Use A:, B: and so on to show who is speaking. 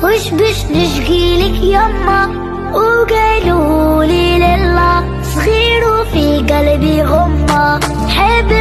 A: وش بش نشقيلك يما، وقالوا لي لله صغير وفي قلبي غمة. حب